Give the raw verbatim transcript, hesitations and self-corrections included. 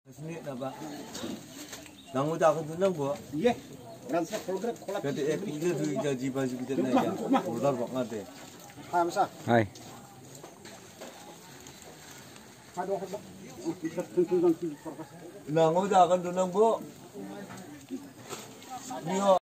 Sini apa? Nang udah aku tuh nang gua. Iya. Ransak program kolak. Kata eh pinggir tu janji baju kita naik ya. Udah banget deh. Hai masa. Hai. Aduh, kita tentu nanti. Nang udah akan tuh nang gua. Nio.